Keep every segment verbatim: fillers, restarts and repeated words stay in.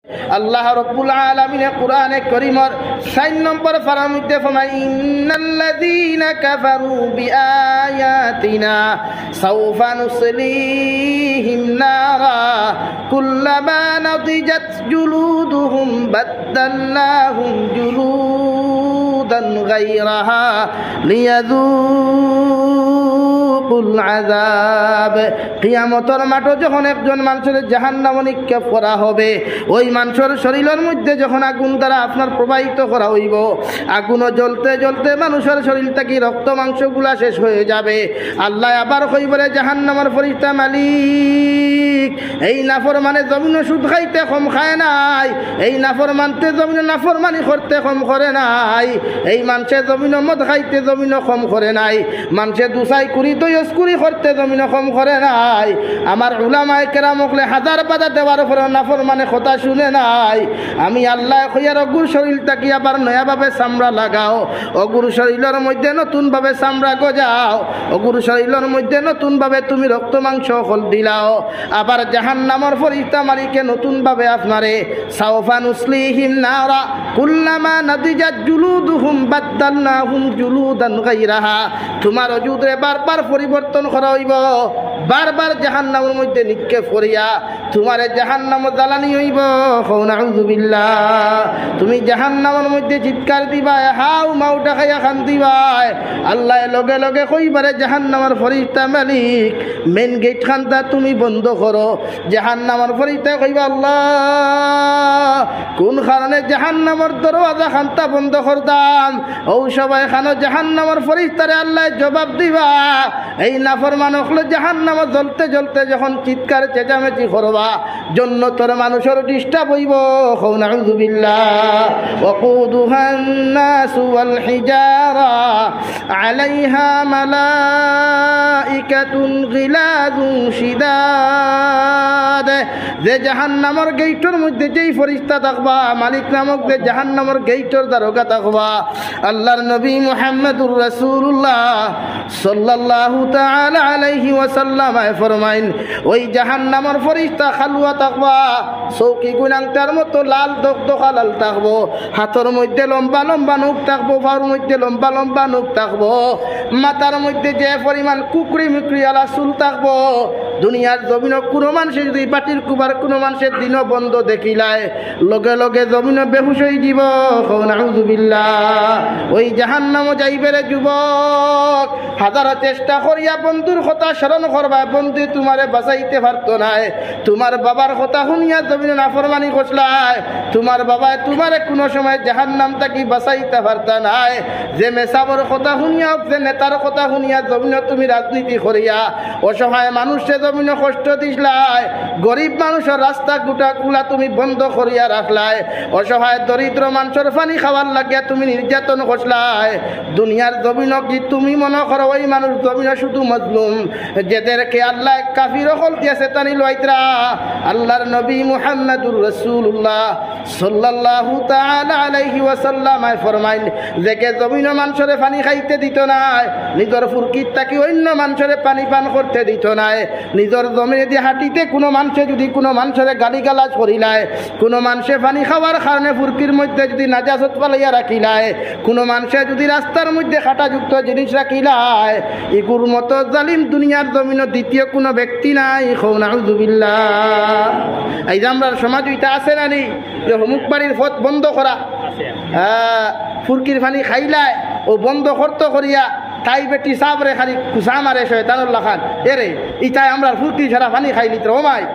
আল্লাহ রাব্বুল আলামিন কুরআনে কারীমের চার নম্বর পারার মধ্যে ফরমায় ইন্নাল্লাযীনা কাফারু বিআয়াতিনা সাওফা নুসলিহিম নারা কুল্লামা নাদিজাত জুলুদুহুম বাদদালনাহুম জুলুদান গায়রাহা লিয়াযুকুল আযাব। কিয়ামতের মাঠে যখন একজন মানুষের জাহান্নামে নিক্ষেপ করা হবে, ওই মানুষের শরীরের মধ্যে যখন আগুন দ্বারা আপনার প্রবাহিত করা হইব, আগুনও জ্বলতে জ্বলতে মানুষের শরীর থেকে রক্ত মাংসগুলা শেষ হয়ে যাবে। আল্লাহ আবার কইবরে জাহান্নামের ফেরেশতা মালিক, এই নাফরমানে জমিন সুদ খাইতে কম খায় নাই, এই নাফরমানতে জমিন নাফরমানি করতে কম করে নাই, এই মানুষে জমিন মদ খাইতে জমিন কম করে নাই, মানুষে দুসাই কুড়ি দয়স কুড়ি করতে জমিন কম করে নাই। আমার উলামায়ে কেরাম হকলে হাজার বাধা দেওয়ার পর নাফরমানে কথা শুনে নাই। আমি আল্লাহ কইয়ার অগুর শরীর তাকি আবার নয়াভাবে চামড়া লাগাও, অগুর শরীরের মধ্যে নতুনভাবে চামড়া গজাও, অগুর শরীরের মধ্যে নতুনভাবে তুমি রক্ত মাংস হল দিলাও। আবার জাহান্নামের ফেরেশতা মালিকে নতুনভাবে আপনারে সাওফা নুসলিহিম নারা কুল্লামা নাদিজাত জুলুদুহুম বাদদালনাহুম জুলুদান গায়রাহা। তোমার অজুদরে বারবার পরিবর্তন করা হইব, বারবার জাহান্নামের মধ্যে নিক্ষেপ করিয়া তোমারে জাহান্নাম জ্বালানি হইব। নাউযুবিল্লাহ। তুমি জাহান্নামের মধ্যে চিৎকার দিবাই, হাউ মাউটা খাইয়া খান দিবাই। আল্লাহ লগে লগে কইবারে জাহান্নামের ফেরেশতা মালিক মেন গেট খানটা তুমি বন্ধ করো। জাহান্নামের ফেরেশতা কইবা আল্লাহ কোন কারণে জাহান্নামের দরওয়াজা খানটা বন্ধ করতাম? ও সবাই খানো জাহান্নামের ফেরেশতারে আল্লাহ জবাব দিবা, এই নাফরমান হলো জাহান্নামে জ্বলতে জ্বলতে যখন চিৎকার চেঁচামেচি করবা, জন্নতের মানুষের ডিস্টার্ব হইব। নাউযুবিল্লাহ। ওয়াকুদুহান নাসু ওয়াল হিজারা আলাইহা মালাইকাতুন গিলাযুন শিদাদ। যে জাহান্নামের গেইটের মধ্যে যেই ফেরেশতা থাকবা, মালিক নামক যে জাহান্নামের গেইটের দারোগা থাকবা, আল্লাহর নবী মুহাম্মদুর রাসূলুল্লাহ সাল্লাল্লাহু তাআলা আলাইহি ওয়াসাল্লাম ফরমাইন, ওই জাহান্নামের ফেরেশতা খালুয়া থাকবা, চৌকি গুনাংটার মতো লাল দকদকা লাল থাকবো, হাতের মধ্যে লম্বা লম্বা নখ থাকবো, পায়ের মধ্যে লম্বা লম্বা নখ থাকবো, মাথার মধ্যে যে পরিমাণ কুকরি মুকরি আলা চুল থাকবো। দুনিয়ার জমিন কোনো মানুষের যদি পাটির কুবার কোনো মানুষের দিনও বন্ধ দেখিলায় লগে লগে জমিন বেহুশ হয়ে দিব। নাউযুবিল্লাহ। ওই জাহান্নাম যাইবেরে যুবক, হাজার চেষ্টা করিয়া বন্ধুর কথা স্মরণ করবা, বন্ধু তোমারে বাঁচাইতে পারতো না। তোমার বাবার কথা শুনিয়া জমিনে নাফরমানি করছলাই, তোমার বাবায় তোমারে কোনো সময় জাহান্নাম থাকি বাঁচাইতে পারতা নাই। যে মেসাবর কথা শুনিয়া, যে নেতার কথা শুনিয়া জমিনে তুমি রাজনীতি করিয়া অসহায় মানুষে জমিনে কষ্ট দিছলাই, গরিব মানুষের রাস্তা গুটা গুলা তুমি বন্ধ করিয়া রাখলাই, অসহায় দরিদ্র মানুষের পানি খাওয়ার লাগিয়া তুমি নির্যাতন করছলাই। দুনিয়ার জমিন কি তুমি মনে করো ওই মানুষ জমিন শুধু মজলুম, যেদেরকে আল্লাহ কাফির হল দিয়েছে তানি লইতরা? আল্লাহর নবী মুহাম্মদুর রাসূলুল্লাহ সাল্লাল্লাহু তাআলা আলাইহি ওয়াসাল্লাম ফরমাইন, যেকে জমিন মানুষের পানি খাইতে দিত না, নিজের ফুরকিত থাকি অন্য মানুষের পানি পান করতে দিত না, নিজের জমিনে দিয়ে হাঁটিতে কোনো মানুষে যদি কোনো মানুষের গালিগালাজ করিলায়, কোনো মানুষে পানি খাওয়ার কারণে ফুরকির মধ্যে যদি নাজাসত পালাইয়া রাখিলায়, কোনো মানুষে যদি রাস্তার মধ্যে খাটাযুক্ত জিনিস রাখিলায়, ইগুর মতো জালিম দুনিয়ার জমিনে দ্বিতীয় কোনো ব্যক্তি নাই। নাউযুবিল্লাহ। এই যে আমরা সমাজ ওইটা আছে না নি, যে অমুক বাড়ির পথ বন্ধ করা, হ্যাঁ ফুরকির পানি খাইলায় ও বন্ধ করতে করিয়া তাই বেটি সাবরে খালি কুসা মারে শয়তানুল্লাহ খান, এরে ইটাই আমরা ফুরকি ছাড়া পানি খাইলি তো মাই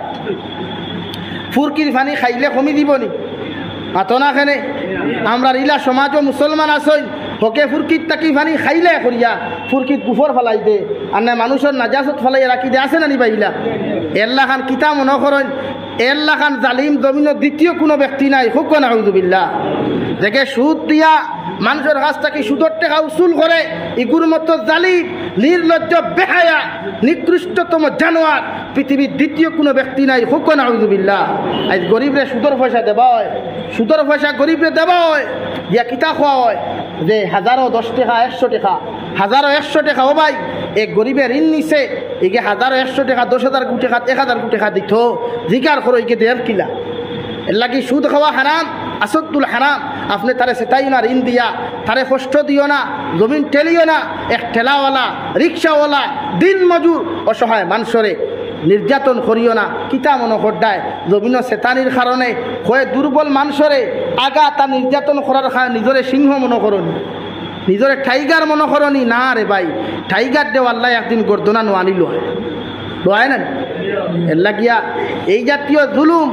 ফুরকির পানি খাইলে কমি দিবনি আতো না খেনে। আমরা ইলা সমাজ ও মুসলমান আসই হকে ফুরকিত তাকি পানি খাইলে করিয়া ফুরকিত গুফর ফেলাই দে, আর না মানুষের নাজাসত ফেলাই রাখি দে, আছে না নি বাইলা? এল্লা খান কিতা মনে করেন, এল্লা খান জালিম জমিনের দ্বিতীয় কোনো ব্যক্তি নাই। হুক নাউযুবিল্লাহ। দেখে সুদ দিয়া মানুষের কাছ থেকে সুদর টাকা উসুল করে, ইগুর মতো জালিম নির্লজ্জ বেহায়া নিকৃষ্টতম জানোয়ার পৃথিবীর দ্বিতীয় কোনো ব্যক্তি নাই। হুক নাউযুবিল্লাহ। আজ গরিবরে সুদর পয়সা দেবা হয়, সুদর পয়সা গরিবরে দেবা হয়, ইয়া কিতা খোয়া হয় যে হাজারো দশ টাকা একশো টাকা হাজারো একশো টাকা ও ভাই এক গরিবে ঋণ নিছে, এগে হাজারো একশো টাকা দশ হাজার কোটি টাকা এক হাজার কোটি টাকা দিত, জিকার করো একে দেব কিলা এর লাগি সুদ খাওয়া হারাম, আসদ্দুল হারাম। আপনি তারে সেটাইও না, ঋণ দিয়া তারে কষ্ট দিও না, জমিন ঠেলিও না। এক ঠেলাওয়ালা, রিক্সাওয়ালা, দিন মজুর, অসহায় মানুষরে নির্যাতন করিও না। কিতা মনে করডায় জমিন সেতানির কারণে হয়ে দুর্বল মানুষরে আগা তার নির্যাতন করার কারণে নিজরে সিংহ মনে করনি, নিজরে টাইগার মনে করনি। না রে ভাই, টাইগার দেও আল্লাহ একদিন গর্দনা নো আনিল হয় না। এর লাগিয়া এই জাতীয় জুলুম,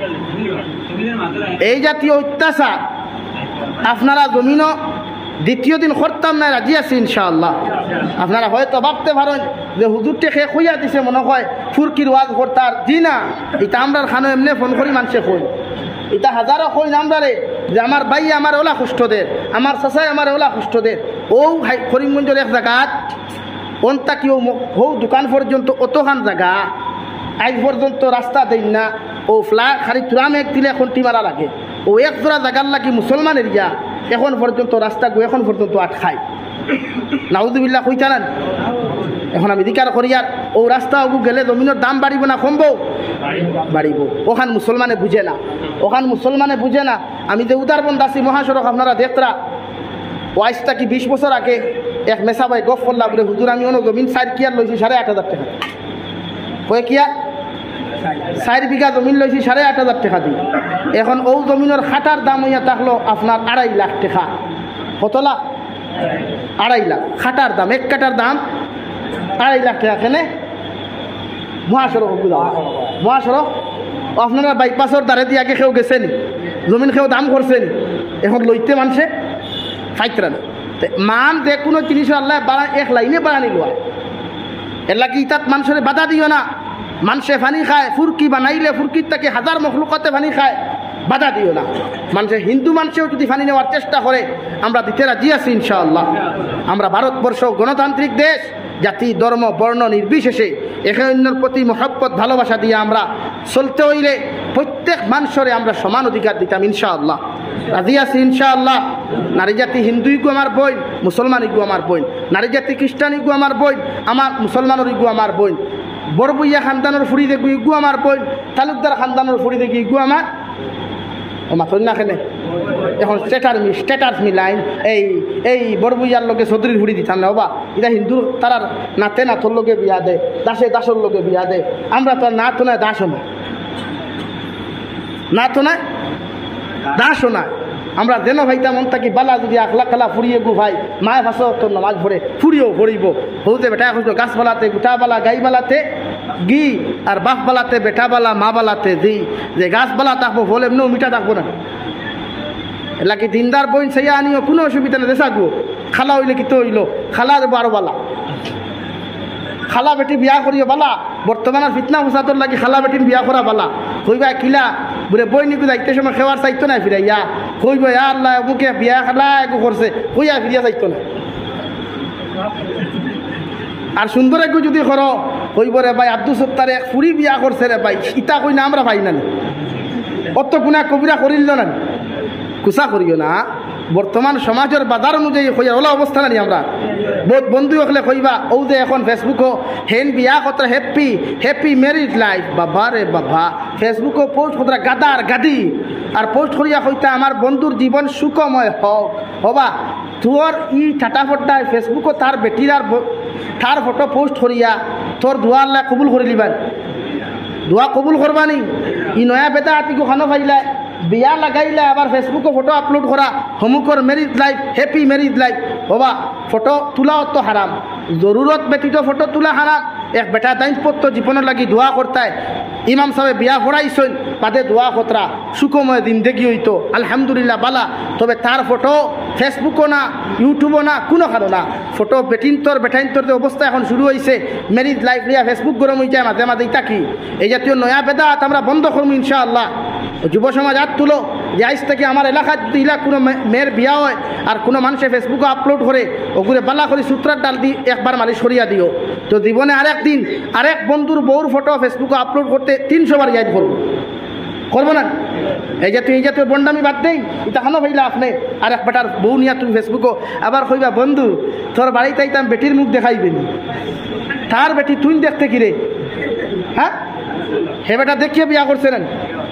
এই জাতীয় অত্যাচার আপনারা জমিন দ্বিতীয় দিন করতাম না, রাজি আছি ইনশাআল্লাহ। আপনারা হয়তো ভাবতে পারেন যে হুজুরটে খে খুইয়া দিছে, মনে হয় ফুরকির ওয়াজ করতার। জি না, এটা আমরা খানো এমনি ফোন করি মানুষে কই, এটা হাজারো কই নামদারে যে আমার ভাই আমার ওলা কষ্টদের, আমার চাচাই আমার ওলা কষ্টদের। ও করিমগঞ্জের এক জায়গাত অন্তা কি হৌ দোকান পর্যন্ত অতখান জায়গা আজ পর্যন্ত রাস্তা দেন না। ও ফ্লা খালি তুরাম এক দিলে এখন টিমারা লাগে। ও এক জোড়া জায়গার লাগি মুসলমান এরিয়া, এখন পর্যন্ত রাস্তা গো এখন পর্যন্ত আটখায়। নাউজুবিল্লাহ কইতা না। এখন আমি দিকার করি আর ও রাস্তা ওগু গেলে জমিনের দাম বাড়িব না কমব? বাড়িব। ওখান মুসলমানে বুঝে না, ওখান মুসলমানে বুঝে না। আমি যে উদারবন্দ আছি মহাসড়ক আপনারা দেখতরা, ও আজটা কি বিশ বছর আগে এক মেসা ভাই গফ করলা বলে হুজুর আমি অন্য জমিন সাইড কিয়ার লইছি সাড়ে আট হাজার টাকা। কয়ে কিয়ার চার বিঘা জমিন লইছি সাড়ে আট হাজার টাকা দিই। এখন ও জমিনের খাটার দাম হইয়া থাকলো আপনার আড়াই লাখ টাকা। কত লাখ? আড়াই লাখ। খাটার দাম, এক কাটার দাম আড়াই লাখ টাকা। কেনে মহাসড়ক, মহাসড়ক আপনারা বাইপাসের দ্বারে দিয়ে আগে কেউ গেছে নি, জমিন কেউ দাম করছে নি, এখন লইতে মানুষে ফাইতরা না। মান যে কোনো জিনিস আল্লাহ বাড়া এক লাইনে বাড়ানি লোয়া। এর লাগি ইতাত মানুষের বাধা দিও না। মানুষে ফানি খায়, ফুরকি বানাইলে ফুরকির তাকে হাজার মখলুকতে ফানি খায়, বাধা দিও না। মানুষের হিন্দু মানুষেও যদি ফানি নেওয়ার চেষ্টা করে আমরা দিতে রাজি আছি ইনশাআল্লাহ। আমরা ভারতবর্ষ গণতান্ত্রিক দেশ, জাতি ধর্ম বর্ণ নির্বিশেষে একে অন্যের প্রতি মহব্বত ভালোবাসা দিয়ে আমরা চলতে হইলে প্রত্যেক মানুষরে আমরা সমান অধিকার দিতাম ইনশাআল্লাহ। রাজি আছি ইনশাআল্লাহ। নারী জাতি হিন্দুইগু আমার বই, মুসলমানিগু আমার বই। নারী জাতি খ্রিস্টানিগু আমার বই, আমার মুসলমানেরইগু আমার বই। বড়বইয়া খানদানোর ফুড়ি দেখু ইগু আমার বই, তালুকদার খানদানোর ফুড়ি দেখি ইগু আমার ও মাথর না খেলে। এখন স্টেটার মি স্টেটাস মিলাইন এই এই বড়বইয়ার লোকে চৌধুরীর ফুড়ি দিতাম না বাবা। এটা হিন্দুর তারার নাতে নাথর লোকে বিয়া দে, দাসে দাসর লোকে বিয়া দে। আমরা তো না তো নয় দাসও নয়, না তো নয় দাসও নয়। আমরা যেন ভাইতা মন থাকি বালা যদি আখলা খালা ফুরিয়ে গু ভাই মায় ভাষা তোর নামাজ ভরে ফুরিয়েও ভরিব। হৌতে বেটা খুঁজো গাছবালাতে গুটাবালা গাইবালাতে গি আর বাপবালাতে বেটাবালা মা বালাতে দি। যে গাছবালা থাকবো বলে এমনিও মিঠা থাকবো না। এলাকি দিনদার বইন সেই আনিও কোনো অসুবিধা নেই। দেশা গো খালা হইলে কি তো হইল, খালা বারো বালা, খালা বেটি বিয়া করিও বালা। বর্তমানের ফিতনা ফসাদর লাগি খালা বেটির বিয়া করা বালা। কইবা কিলা বুড়ে বই নিকু যাইতে সময় খেওয়ার চাইতো না ফিরাইয়া কইব আল্লাহ মুখে বিয়া খালা একু করছে কইয়া ফিরিয়া চাইতো না। আর সুন্দর একু যদি করো কইব রে ভাই আব্দুল সত্তারে এক ফুরি বিয়া করছে রে ভাই, ইতা কই না আমরা ভাই না অত গুণা কবিরা করিল না, কুসা করিও না। বর্তমান সমাজের বাজার অনুযায়ী কইয়া ওলা অবস্থা নানি আমরা বহুত বন্ধু হলে কইবা ও যে এখন ফেসবুকও হেন বিয়া কত হ্যাপি হ্যাপি ম্যারিড লাইফ। বাবা রে বাবা, ফেসবুকও পোস্ট কতরা গাদার গাদি আর পোস্ট করিয়া কইতা আমার বন্ধুর জীবন সুখময় হোক। হবা তোর ই ঠাটা ফটায় ফেসবুকও তার বেটির আর তার ফটো পোস্ট করিয়া তোর দোয়া আল্লাহ কবুল করে লিবান, দোয়া কবুল করবানি। ই নয়া বেটা আতিকো খানো পাইলা বিয়া লাগাইলে আবার ফেসবুকে ফটো আপলোড করা হমুকর marriage life happy marriage life. বাবা ফটো তোলাও তো হারাম, জরুরত ব্যতীত ফটো তোলা হারাম। এক বেটা দায়িত্বপত্র জীবনের লাগি দোয়া করতায় ইমাম সাহেব বিয়া ভরাইছেন বাদে দোয়া কতরা সুখময় দিন দেখি হইতো আলহামদুলিল্লাহ বালা। তবে তার ফটো ফেসবুকও না ইউটিউবও না কোনো কারো না, ফটো বেটিন্তর বেটাইন্তর যে অবস্থা এখন শুরু হয়েছে ম্যারিজ লাইফ লিয়া ফেসবুক গরম হয়ে যায় মাঝে মাঝে। ইতা কি এই জাতীয় নয়া বেদাত আমরা বন্ধ করবো ইনশাআল্লাহ। যুব সমাজ হাত তুলো যে আজ থেকে আমার এলাকায় যদি ইলা কোনো মেয়ের বিয়া হয় আর কোনো মানুষে ফেসবুকে আপলোড করে ওগুলো বালা করে সূত্রার ডাল দিয়ে একবার মালিশ সরিয়া দিও। তো জীবনে আরেক দিন আরেক বন্ধুর বউর ফটো ফেসবুকে আপলোড করতে তিনশো বার ইয়াদ করবো, করবো না? এই জাতীয় এই জাতীয় বন্ডামি বাদ দেই। এটা কেন ভাইলা আপনি আর এক বেটার বউ নিয়া তুমি ফেসবুকও আবার কইবা বন্ধু তোর বাড়িতে আইতাম বেটির মুখ দেখাইবেনি, তার বেটি তুই দেখতে কিরে হ্যাঁ হে বেটা দেখিয়ে বিয়া করছে না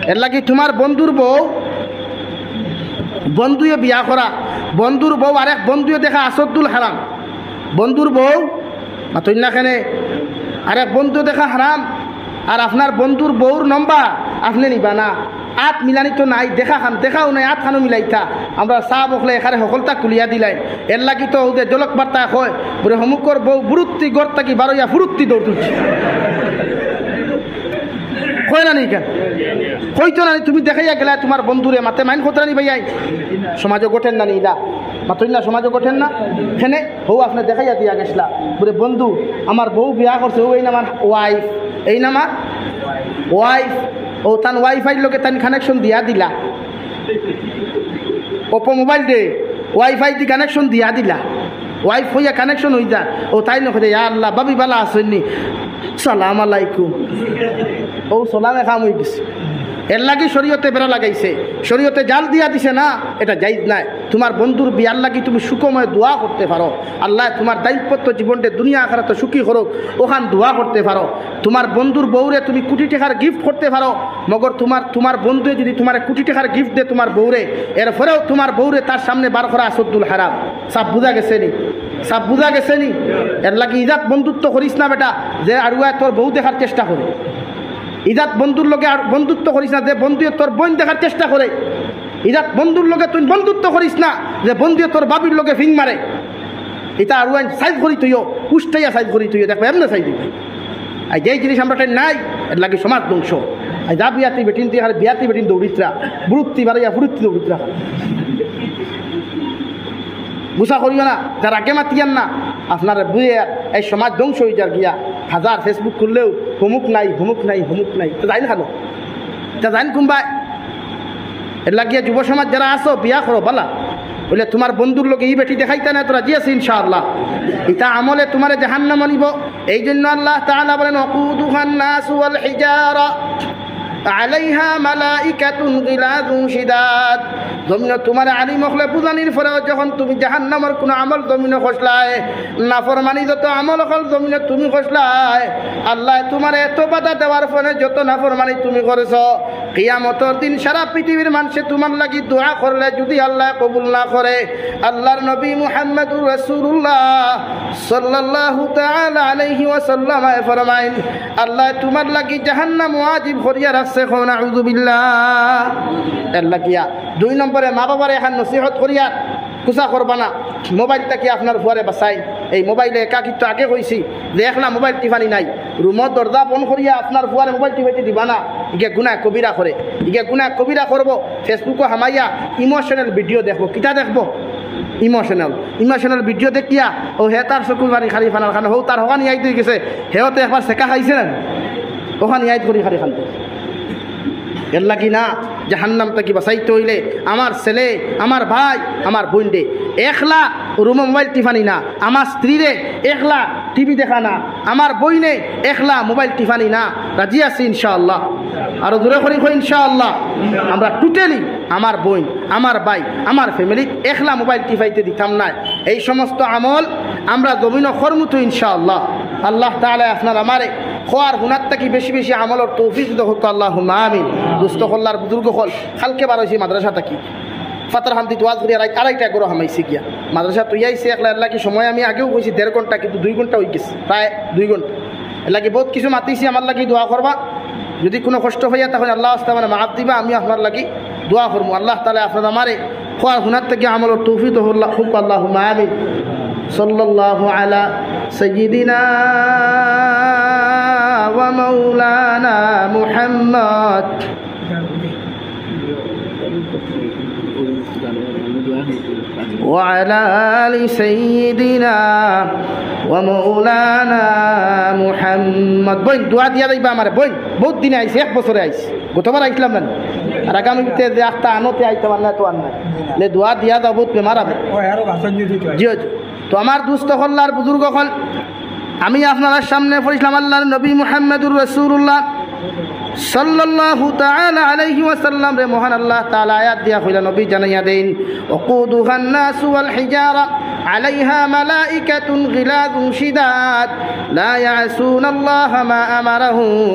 এর লাগি তোমার বন্ধুর বউ বন্ধুয়ে বিয়া করা, বন্ধুর বউ আরেক বন্ধুয়ে দেখা আসদ্দুল হারাম, বন্ধুর বউ মাতইনাখানে আরেক বন্ধু দেখা হারাম। আর আপনার বন্ধুর বউর নম্বর আপনি নিবা না, আত মিলানি তো নাই, দেখা খান দেখাও নাই, আত খানো মিলাইতা। আমরা চা বকলে এখানে সকলতা কুলিয়া দিলাই। এর লাগি তো ওদের জলক বার্তা হয় বলে হমুকর বউ বুরুত্তি গড় থাকি বারোয়া ফুরুত্তি দৌড় তুলছে, কয় না নেই কেন কইতো না তুমি দেখাইয়া গেলা তোমার বন্ধুরে মাতে মাইন খতরানি ভাইয়াই সমাজে গোঠেন না নিলা মাতই না সমাজে গোঠেন না হেনে হৌ আপনি দেখাইয়া দিয়া গেছলা বলে বন্ধু আমার বউ বিয়া করছে, ও এই না আমার ওয়াইফ, এই না আমার ওয়াইফ, ও তান ওয়াইফাই লোকে তান কানেকশন দিয়া দিলা, ওপো মোবাইল দে ওয়াইফাই দি কানেকশন দিয়া দিলা, ওয়াইফ হইয়া কানেকশন হয়ে যা, ও তাই নখে ইয়া আল্লাহ বাবি বালা আসেননি সালাম আলাইকুম, ও সালামে কাম হয়ে গেছে। এর লাগি শরীয়তে বেড়া লাগাইছে, শরীয়তে জাল দিয়া দিছে না, এটা জায়েজ নাই। তোমার বন্ধুর বিয়ার লাগি তুমি সুখময় দোয়া করতে পারো, আল্লাহ তোমার দায়িত্ব জীবনটা দুনিয়া আখিরাতে সুখী করুক, ওখান দোয়া করতে পারো। তোমার বন্ধুর বউরে তুমি কোটি টাকার গিফট করতে পারো, মগর তোমার তোমার বন্ধু যদি তোমার কোটি টাকার গিফট দে তোমার বউরে, এরপরেও তোমার বউরে তার সামনে বার করা আসদ্দুল হারাম। সব বুঝা গেছে নি, সব বুঝা গেছে নি। এর লাগি ইজাত বন্ধুত্ব করিস না বেটা যে আরুয়া তোর বউ দেখার চেষ্টা করে, ইজাত বন্ধুর লোকে আর বন্ধুত্ব করিস না যে বন্ধু তোর বোন দেখার চেষ্টা করে, ইজাত বন্ধুর লোকে তুই বন্ধুত্ব করিস না যে বন্ধু তোর বাবির লোকে ফিং মারে। এটা আর সাইজ করি তুইও পুষ্টাইয়া সাইজ করি তুইও দেখবো এমনি সাইজ দিবি। আর যেই জিনিস আমরা নাই এর লাগে সমাজ ধ্বংস। আর যা বিয়াতি বেটিন তুই আর বিয়াতি বেটিন দৌড়িতরা বুড়ুত্তি বাড়াইয়া বুড়ুত্তি দৌড়িতরা বুঝা করিও না, যার আগে মাতিয়ান না আপনার বুঝে এই সমাজ ধ্বংস হয়ে যার গিয়া। হাজার ফেসবুক খুললেও হুমুক নাই হুমুক নাই হুমুক নাই, তো যাই না খানো তা যাইন কুম্বাই। এর লাগিয়া যুব সমাজ যারা আসো বিয়া করো বালা, বলে তোমার বন্ধুর লোক এই বেটি দেখাইতে না তোরা জিয়াছি ইনশাআল্লাহ, ইতা আমলে তোমার জাহান্নাম আনিব। এই জন্য আল্লাহ তাআলা বলেন ওয়াকুদুহান নাসু ওয়াল হিজারা আলাইহা মালাইকাতুন গিলাযুন শিদাদ। জমিন তোমার আলিম হলে বুঝানির পরেও যখন তুমি জাহান্নামের কোনো আমল জমিনে খসলায়, নাফরমানি যত আমল হল জমিনে তুমি খসলায়, আল্লাহ তোমার এত বাধা দেওয়ার ফলে যত নাফরমানি তুমি করেছ, কিয়ামতের দিন সারা পৃথিবীর মানুষে তোমার লাগি দোয়া করলে যদি আল্লাহ কবুল না করে, আল্লাহর নবী মুহাম্মদুর রাসূলুল্লাহ সাল্লাল্লাহু তাআলা আলাইহি ওয়াসাল্লাম ফরমাইন আল্লাহ তোমার লাগি জাহান্নাম ওয়াজিব করিয়া রাখছে। নাউযু বিল্লাহ। এর লাগিয়া দুই নম্বরে মা বাবার এখন নসিহত করিয়া কুসা করবা না, মোবাইলটা কি আপনার ফুয়ারে বাসাই। এই মোবাইলে একাকিত্ব আগে কইছি দেখলা মোবাইল টিফানি নাই, রুমত দরজা বন্ধ করিয়া আপনার ফুয়ারে মোবাইল টিপাইতে দিবা না, ইগে গুনাহ কবিরা করে, ইগে গুনাহ কবিরা করবো। ফেসবুকে হামাইয়া ইমোশনাল ভিডিও দেখবো, কিতা দেখবো ইমোশনাল ইমোশনাল ভিডিও দেখিয়া ও হে তার চকুর বাড়ি খালি ফানার খান হো তার হওয়া নিয়াই গেছে, হেও তো একবার শেখা খাইছে না ওখানে ইয়াদ করি খালি খানতে। এর লাগি না জাহান্নাম থেকে বাঁচাইতে হইলে আমার ছেলে আমার ভাই আমার বোন রে একলা রুমে মোবাইল টিফানি না, আমার স্ত্রীরে একলা টিভি দেখা না, আমার বইনে একলা মোবাইল টিফানি না। রাজি আছি ইনশাআল্লাহ, আরো দূরে করি ইনশাআল্লাহ। আমরা টোটালি আমার বোন আমার ভাই আমার ফ্যামিলি একলা মোবাইল টিফাইতে দিতাম না। এই সমস্ত আমল আমরা জমিন কর্মত ইনশাআল্লাহ। আল্লাহ তাআলা আপনার আমারে খোয়ার হুনার থাকি বেশি বেশি আমলের তৌফিক দাও আল্লাহুম্মা আমিন। দুস্থ কল্লার বুজুর্গ হল কালকে বার হয়েছি মাদ্রাসা থাকি ফাতার হামদি দোয়াজ করি আড়াইটা গরো হামাইছি গিয়া মাদ্রাসা তুই আইসি একলা আল্লাহ কি সময় আমি আগেও কইছি দেড় ঘন্টা কিন্তু দুই ঘন্টা হয়ে গেছে, প্রায় দুই ঘন্টা। এর লাগে বহুত কিছু মাতিছি আমার লাগি দোয়া করবা, যদি কোনো কষ্ট হইয়া তখন আল্লাহ মানে মাফ দিবা, আমি আপনার লাগি দোয়া করবো। আল্লাহ তাআলা আপনার আমারে খোয়ার হুনার থেকে আমলের তৌফিক হুক আল্লাহুম্মা আমিন। সাল্লাল্লাহু আলা সাইয়্যিদিনা ওয়া মাওলানা মুহাম্মদ وعلى آل سيدنا ومولانا محمد। বই দোয়া দিয়া দিবা আমারে, বই বহুত দিনে আইছে, এক বছরে আইছে, গতবার আইছিলাম না, আর আগামীতে যে আখতা আনোতে আইতে পারলে তো আর না লে দোয়া দিয়া দাও, বহুত বেমার হবে। জি জি। তো আমার দুস্থ হল্লার বুজুর্গ হল আমি আপনার সামনে পড়িলাম আল্লাহর নবী মুহাম্মদুর রাসূলুল্লাহ সাল্লাল্লাহু তাআলা আলাইহি ওয়াসাল্লাম রে মহান আল্লাহ তাআলা আয়াত দিয়া কইলা নবী জানাইয়া দেন ওয়াকুদুহান নাসু ওয়াল হিজারা আলাইহা মালাইকাতুন গিলাযুন শিদাদ লা ইয়াসুনাল্লাহা মা আমারাহুম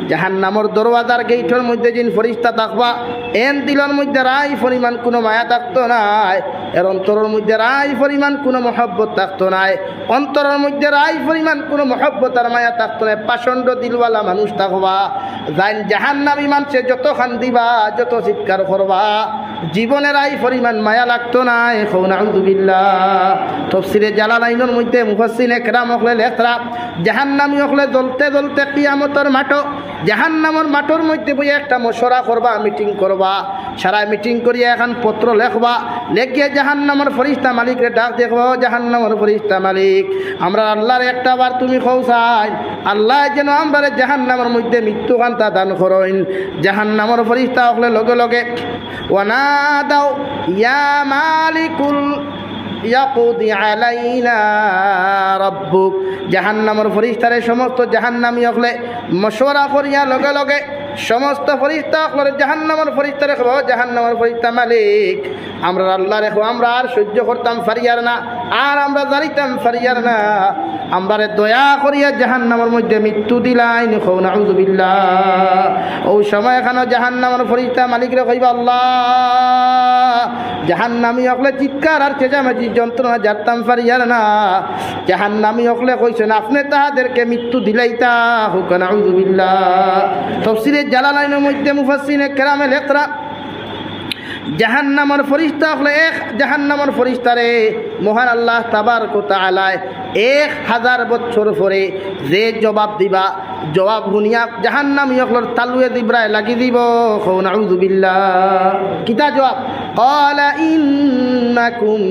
জাহান্নামর দরওয়াজার গেইটের মধ্যে যিন ফরিস্তা থাকবা এন দিলের মধ্যে রাই পরিমাণ কোনো মায়া থাকতো নাই, এর অন্তরের মধ্যে রাই পরিমাণ কোনো মহব্বত থাকতো নাই, অন্তরের মধ্যে রাই পরিমাণ কোনো মহব্বত আর মায়া থাকতো নাই। পাষণ্ড দিলওয়ালা মানুষ থাকবা, যাইন জাহান্নামী মানুষে যত খান দিবা, যত চিৎকার করবা, জীবনের আই পরিমাণ মায়া লাগতো নাই। নাউযুবিল্লাহ। তাফসীরে জালালাইনের মধ্যে মুফাসসির একরাম হলে লেখরা জাহান্নামী হলে জ্বলতে জ্বলতে কিয়ামতের মাঠ, জাহান্নামের মাঠের মধ্যে বই একটা মশরা করবা, মিটিং করবা, সারা মিটিং করিয়া এখন পত্র লেখবা, লেখিয়ে জাহান্নামের ফরিস্তা মালিকরে ডাক দেখবো, জাহান্নামের ফরিস্তা মালিক আমরা আল্লাহর একটা বার তুমি খৌসাই, আল্লাহ যেন আমরা জাহান্নামের মধ্যে মৃত্যু কান্তা দান করেন। জাহান্নামের ফরিস্তা হলে লগে লগে ওয়ানাদাও ইয়া মালিকুল ইয়াকুদি আলাইনা রাব্বুক, জাহান্নামের ফরিস্তারে সমস্ত জাহান্নামী হলে মশওয়ারা করিয়া লগে লগে সমস্ত ফরিস্তা হলে জাহান্নামের ফরিস্তা রেখব, জাহান্নামের ফরিস্তা মালিক আমরা আল্লাহ রেখো, আমরা আর সহ্য করতাম ফারিয়ার না, আর আমরা জানিতাম ফারিয়ার না, আমরা দয়া করিয়া জাহান্নামের মধ্যে মৃত্যু দিলাই। নাউযুবিল্লাহ। ও সময় এখানে জাহান্নামের ফরিস্তা মালিক রে কইবা আল্লাহ, জাহান্নামী হলে চিৎকার আর চেঁচামেচি যন্ত্রণা জানতাম ফারিয়ার না, জাহান্নামী হলে কইছেন আপনি তাহাদেরকে মৃত্যু দিলাইতা হুক। নাউযুবিল্লাহ। তাফসীরে জালালাইনের মধ্যে মুফাসসির কেরামে লেখরা জাহান্নামের ফরিস্তা হলে এক জাহান্নামের ফরিস্তারে মহান আল্লাহ তাবারক ওয়া তাআলা এক হাজার বছর পরে যে জবাব দিবা, জবাব শুনিয়া জাহান্নামী হলর তালুয়ে দিব্রায় লাগি দিব। নাউযুবিল্লাহ। কিতা জবাব? ক্বালা ইন্নাকুম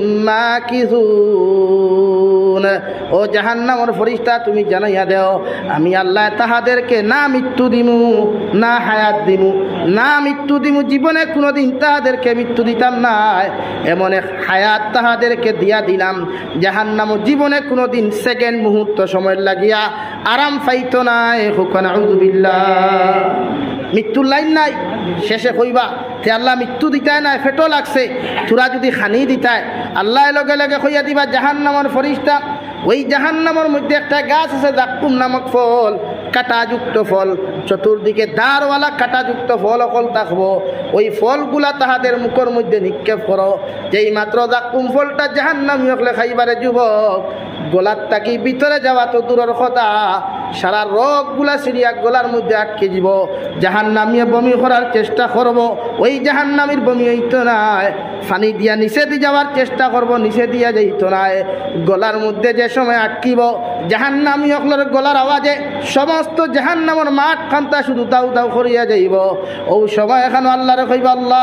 মাকিসুন, ও জাহান্নামের ফরিস্তা তুমি জানাইয়া দেও আমি আল্লাহ তাহাদেরকে না মৃত্যু দিমু, না হায়াত দিমু, না মৃত্যু দিমু, জীবনে কোনোদিন তাহাদেরকে মৃত্যু দিতাম না, এমন এক হায়াত তাহাদেরকে দিয়া দিলাম, জাহান্নাম জীবনে কোনোদিন সেকেন্ড মুহূর্ত সময় লাগিয়া আরাম পাইতো নাই। নাউযুবিল্লাহ। মৃত্যুর লাইন নাই, শেষে কইবা তে আল্লাহ মৃত্যু দিতায় না, ফেটো লাগছে, তোরা যদি খানি দিতায়, আল্লাহ লগে লগে কইয়া দিবা জাহান্নামের ফরিস্তা ওই জাহান্নামের মধ্যে একটা গাছ আছে জাক্কুম নামক ফল, কাঁটাযুক্ত ফল, চতুর্দিকে দাঁড়ওয়ালা কাঁটাযুক্ত ফল অকল থাকবো, ওই ফলগুলা তাহাদের মুখের মধ্যে নিক্ষেপ করো, যেই মাত্র জাক্কুম ফলটা জাহান্নামী হলে খাইবারে যুবক গলার তাকি ভিতরে যাওয়া তো দূরের কথা, সারা রোগগুলা সিরিয়া গলার মধ্যে আটকে যাব, জাহান্নামীয়ে বমি করার চেষ্টা করব, ওই জাহান্নামীর বমি হইতো না, পানি দিয়া নিচে দিয়ে যাওয়ার চেষ্টা করব, নিচে দিয়া যাইতো না, গলার মধ্যে যে সময় আটকিব জাহান্নামী হকলের গলার আওয়াজে সমস্ত জাহান্নামের মাঠ খান্তা শুধু দাউ দাউ করিয়া যাইব। ও সময় এখন আল্লাহরে কইব আল্লাহ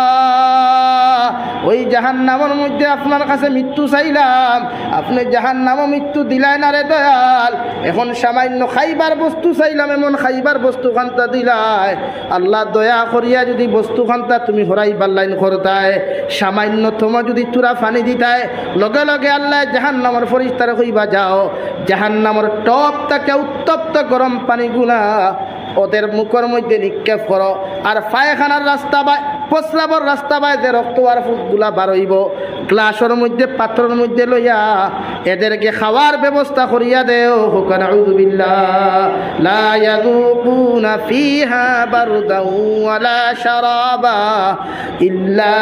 ওই জাহান্নামের মধ্যে আপনার কাছে মৃত্যু চাইলাম, আপনি জাহান্নামে মৃত্যু দিলাই না রে দয়াল, এখন সামান্য খাইবার বস্তু চাইলাম, এমন খাইবার বস্তু খান্তা দিলাই, আল্লাহ দয়া করিয়া যদি বস্তু খান্তা তুমি হরাইবার লাইন করতায়, সামান্যতম যদি তুরা পানি দিতায়, লগে লগে আল্লাহ জাহান্নামের ফরিস্তারে কইবা যাও জাহান্নামের টপ থেকে উত্তপ্ত গরম পানিগুলা ওদের মুখের মধ্যে নিক্ষেপ করো, আর পায়খানার রাস্তা বা প্রস্রাবর রাস্তা বাই যে রক্ত আর ফুটগুলা বারইব গ্লাসের মধ্যে পাত্রের মধ্যে লইয়া এদেরকে খাওয়ার ব্যবস্থা করিয়া দেও। নাউযুবিল্লাহ। লা ইয়াযুকুনা ফিহা বারদান ওয়ালা শারাবা ইল্লা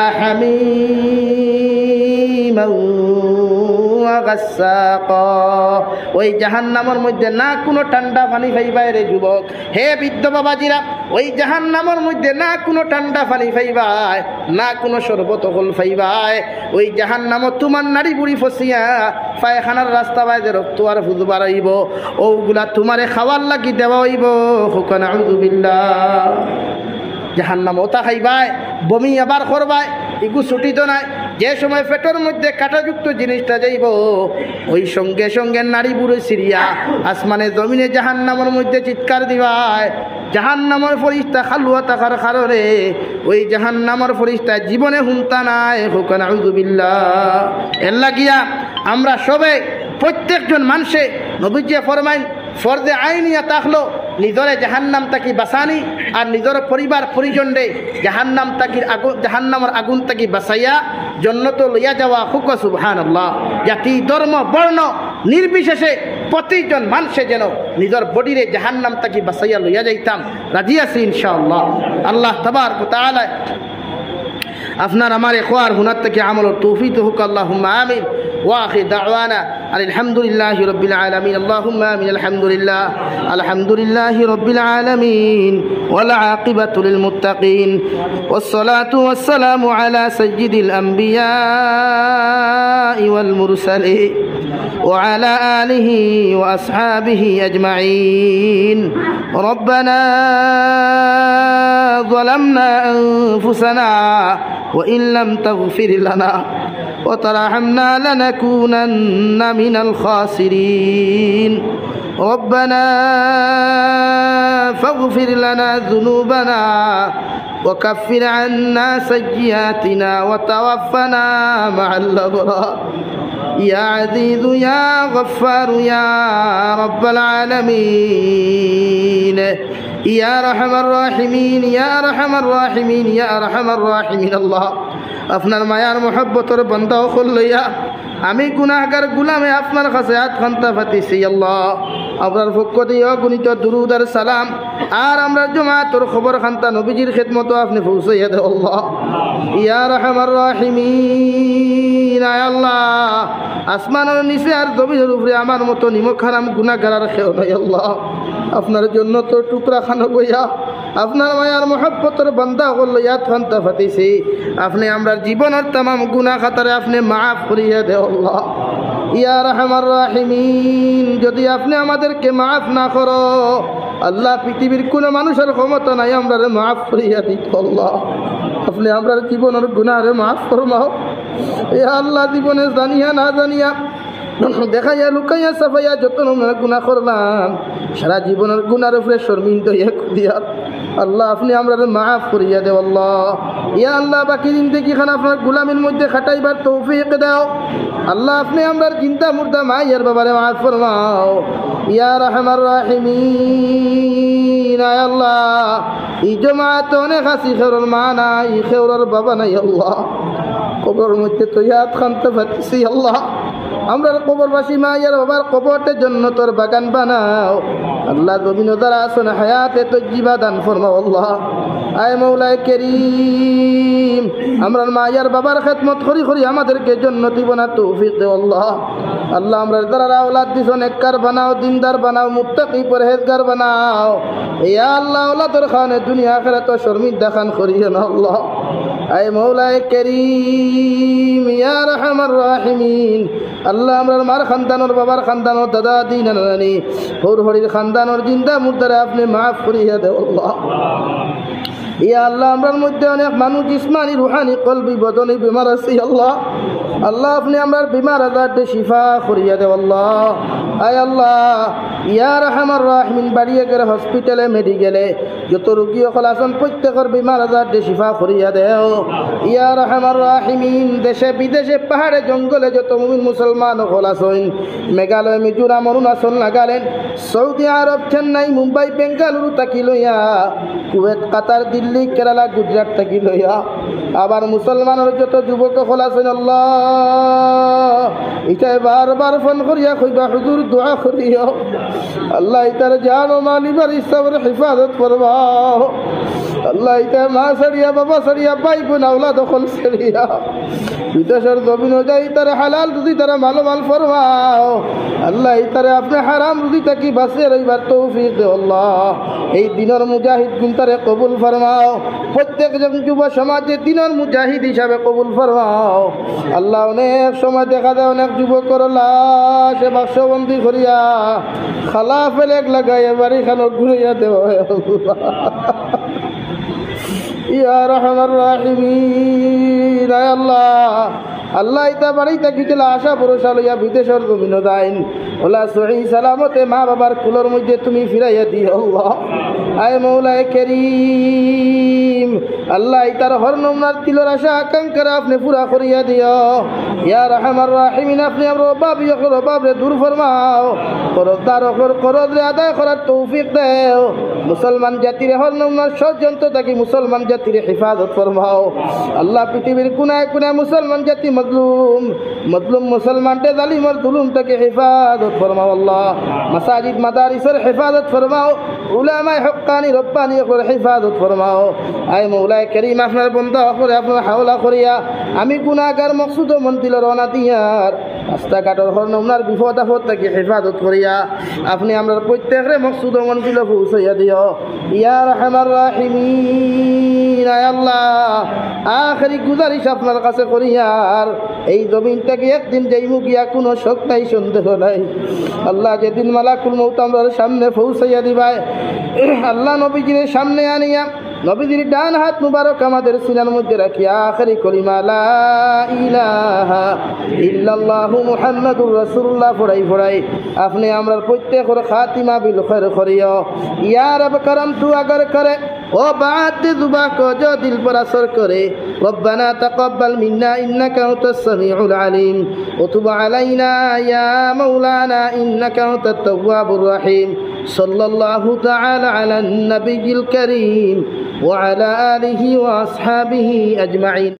হামীমান ওয়া গাসসাকা। ওই জাহান্নামের মধ্যে না কোনো ঠান্ডা পানি পাইবা রে যুবক, হে বৃদ্ধ বাবাজিরা, ওই জাহান্নামের মধ্যে না কোনো ঠান্ডা পানি পাইবাই, না কোনো শরবত হল পাইবাই, ওই জাহান্নামত তোমার নারী বুড়ি ফসিয়া পায়খানার রাস্তা বাইরে রক্ত আর ফুদ বাড়াইব, ওগুলা তোমারে খাওয়ার লাগি দেওয়া হইব। নাউযুবিল্লাহ। জাহান্নাম ওটা খাইবাই, বমি আবার করবাই, এগু ছুটি তো নাই, যে সময় পেটের মধ্যে কাঁটাযুক্ত জিনিসটা যাইব ওই সঙ্গে সঙ্গে নারী বুড়ো সিরিয়া আসমানে জমিনে জাহান্নামের মধ্যে চিৎকার দিবায়। জাহান্নামের ফরিস্তা খালুয়া থাকার কারণে ওই জাহান্নামের ফরিস্তা জীবনে হুমতা নাই। নাউযুবিল্লাহ। এর লাগিয়া আমরা সবে প্রত্যেকজন মানুষে নবীজি ফরমাইন ফরদে আইনিয়া তাকলো নিজরে জাহান্নাম তাকি বাঁচানি আর নিজের পরিবার পরিজনরে জাহান্নাম তাকির আগুন জাহান্নামের আগুন তাকি বাঁচাইয়া জন্নত লইয়া যাওয়া। হুক সুবহানাল্লাহ। জাতি ধর্ম বর্ণ নির্বিশেষে প্রতিজন মানুষে যেন নিজের বডিরে জাহান্নাম থেকে বাঁচাইয়া লইয়া যাইতাম রাজি আছি ইনশাআল্লাহ। আল্লাহ তাবারক ওয়া তাআলা আপনার আমার এখওয়ার হুনার থেকে আমলের তৌফিক হোক আল্লাহুম্মা আমিন। ওয়া আখির দাওয়ানা আলহামদুলিল্লাহি রাব্বিল আলামিন। আল্লাহুম্মা আমিন। আলহামদুলিল্লাহ আলহামদুলিল্লাহি রাব্বিল আলামিন ওয়াল আকিবাতু লিল মুত্তাকিন ওয়াস সালাতু ওয়াস সালামু আলা সাইয়্যিদিল আমবিয়া ওয়াল মুরসালিন ওয়া আলা আলিহি ওয়া আসহাবিহি আজমাইন। রব্বানা ظلمنا أنفسنا وإن لم تغفر لنا وترحمنا لنكونن من الخاسرين. ربنا فاغفر لنا ذنوبنا وكفر عنا سيئاتنا وتوفنا مع الأبرار يا عزيز يا غفار يا رب العالمين يا أرحم الراحمين يا أرحم الراحمين يا أرحم الراحمين। الله আপনার মায়ার মহব্বতের বান্দা হল লইয়া আমি গুনাহগার গুলামে আপনার কাছে হাত খান্তা পাতিছি আল্লাহ। আপনার পক্ষ দিয়ে অগণিত দুরুদ আর সালাম আর আমরা জমাতের খবর খান্তা নবীজির খেদমত আপনি পৌঁছাইয়া দেন আল্লাহ। ইয়া রাহমার রাহিমিন আয় আল্লাহ আসমানের নিচে আর জমিনের উপরে আমার মতো নিমক হারাম গুনাহগার আর কেউ নাই আল্লাহ। আপনার জন্য তো টুকরা খানো বইয়া আপনার মায়ার মহব্বতের বান্দা হল লইয়া খান্তা পাতিছি আপনি আমরা জীবনের तमाम গুনাহ খাতারে আপনি মাফ করিয়া দেন আল্লাহ। ইয়া রাহমার রাহিমিন যদি আপনি আমাদেরকে মাফ না করো আল্লাহ পৃথিবীর কোনো মানুষের ক্ষমতা নাই আমরা মাফ করিয়া দিত আল্লাহ। আপনি আমরা জীবনের গুনাহরে মাফ ফরমাও ইয়া আল্লাহ। জীবনে জানিয়া না জানিয়া দেখাইয়া লুকাইয়া সাফাইয়া যত গুনাহ করলাম সারা জীবনের গুনার উপরে শর্মিন্দা দিয়া আল্লাহ আপনি আমরা মাফ করিয়া দেও আল্লাহ। ইয়া আল্লাহ বাকি জিন্দেগি খান আপনার গুলামের মধ্যে খাটাইবার তৌফিক দাও আল্লাহ। আপনি আমরা জিন্দা মুর্দা মায়ের বাবারে মাফ ফরমাও ইয়া রাহমার রাহিমিন আয় আল্লাহ। এই জমাতে অনেক আসি খেউরের মা নাই খেউরের বাবা নাই আল্লাহ। কবরের মধ্যে তো ইয়াদ খানতে পারছি আল্লাহ। আমরা কবরবাসী মায়ের বাবার কবরতে জান্নাতের বাগান বানাও আল্লাহ। জমিন দ্বারা আসন হায়াতে তজ্জিবা দান ফরমাও আল্লাহ। আয় মৌলায় করিম আমরা মায়ের বাবার খেদমত করি করি আমাদেরকে জান্নাতি বানা তৌফিক দে আল্লাহ। আল্লাহ আমরা দ্বারা আওলাদ দিছো নেককার বানাও দিনদার বানাও মুত্তাকি পরহেজগার বানাও ইয়া আল্লাহ। আওলাদের খানে দুনিয়া আখিরাত শর্মিন্দা খান করিও না আল্লাহ। আয় মৌলায় করিম ইয়া রাহমার রাহিমিন আল্লাহ আমরা মার খানদানোর বাবার খানদানোর দাদা দিন নানি হর হরির খানদানোর জিন্দা মুর্দারে আপনি মাফ করিয়া দেও আল্লাহ। ইয়া আল্লাহ আমরার মধ্যে অনেক মানুষ জিসমানি রুহানি কলবি বদনি বিমার আছে আল্লাহ। আল্লাহ আপনি আমরার বিমার আজাদে শিফা করিয়া দেও আল্লাহ। আয় আল্লাহ ইয়া রাহমার রাহিমিন বাড়িয়ে গেলে হসপিটালে মেডিকেলে যত রোগী সকল আছেন প্রত্যেকের বিমার আজাদে শিফা করিয়া দেও ইয়া রাহমার রাহিমিন। দেশে বিদেশে পাহাড়ে জঙ্গলে যত মুমিন মুসলমান সকল আছেন মেঘালয় মিজোরাম অরুণাচল নাগাল্যান্ড সৌদি আরব চেন্নাই মুম্বাই বেঙ্গালুরু থাকি লইয়া কুয়েত কাতার দিল্লি কেরালা গুজরাট থাকি লইয়া আবার মুসলমানের যত যুবক সকল আছেন আল্লাহ ইটাই বারবার ফোন করিয়া কইবা হুজুর দোয়া করিও আল্লাহ ইতার জান ও মালিবার ইসলামের হিফাজত করবাও আল্লাহ ইতার মা সারিয়া বাবা সারিয়া ভাই বোন আওলাদ সকল সারিয়া বিদেশের জমিন যাই তার হালাল রুজি তারা মালো মাল ফরমাও আল্লাহ ইতারে আপনি হারাম রুজি থাকি বাঁচিয়ে রইবার তৌফিক দে আল্লাহ। এই দিনের মুজাহিদ গুণ তারে কবুল ফরমাও প্রত্যেকজন যুব সমাজে দিনের মুজাহিদ হিসাবে কবুল ফরমাও আল্লাহ। অনেক সময় দেখা যায় অনেক যুবকর লাশ বাক্সবন্দি করিয়া খালা ফেলেক লাগাই বাড়ি খানো ঘুরাইয়া দেওয়া ইয়া রাহমার রাহিমিন আয় আল্লাহ। আল্লাহ ইতা বাড়িতে কিতলা আশা ভরসা লইয়া বিদেশের জমিন দাইন ওলা সহি সালামতে মা বাবার কুলোর মধ্যে তুমি ফিরাইয়া দিও আল্লাহ। আয় মৌলায় করিম আল্লাহ ইতার হর নমনার তিলর আশা আকাঙ্ক্ষা আপনি পুরা করিয়া দিও ইয়া রাহমার রাহিমিন। আপনি আমার অভাব ইয়কর অভাবরে দূর ফরমাও করদার অকর করদরে আদায় করার তৌফিক দেও। মুসলমান জাতির হর নমনার ষড়যন্ত্র থাকি মুসলমান জাতির হিফাজত ফরমাও আল্লাহ। পৃথিবীর কোনায় কোনায় মুসলমান জাতি মজলুম মজলুম মুসলমানটে জালিমর জুলুম থেকে হেফাজত ফরমাও আল্লাহ মাসাজিদ মাদারিসের হেফাজত ফরমাও উলামায়ে হক্কানি রব্বানি করে হেফাজত ফরমাও আয় মৌলায়ে করিম আপনার বন্দা করে আপনার হাওলা করিয়া আমি গুনাহগার মকসুদ মন্দির রওনা দিয়ার রাস্তাঘাটের হর ওনার বিপদ আপদ থেকে হেফাজত করিয়া আপনি আমরা প্রত্যেকরে মকসুদ মন্দির পৌঁছাইয়া দিও ইয়া রাহমার রাহিমিন আয় আল্লাহ আখেরি গুজারিশ আপনার কাছে করিয়ার এই জমিন থেকে একদিন যাইমু গিয়া কোনো শোক নাই সন্দেহ নাই আল্লাহ যেদিন মালাকুল মউত আমরার সামনে পৌঁছাইয়া দিবাই আল্লাহ নবীজির সামনে আনিয়া নবীজির ডান হাত মুবারক আমাদের সিনার মধ্যে রাখিয়া আখেরি কলিমা লা ইলাহা ইল্লাল্লাহু মুহাম্মাদুর রাসূলুল্লাহ পড়াই পড়াই আপনি আমরার প্রত্যেকের খাতিমা বিল খৈর করিও ইয়া রব করম তু अगर करे ओ बात जुबा को जो दिल पर असर करे रब्बना तकब्बल मिन्ना इन्नका अंतस समीउल अलीम व तुब अलैना या मौलाना इन्नका अंतत तव्वाबुर रहीम सल्लल्लाहु तआला अला नबियिल करीम व अला आलिहि व अस्हाबिहि अजमाइन।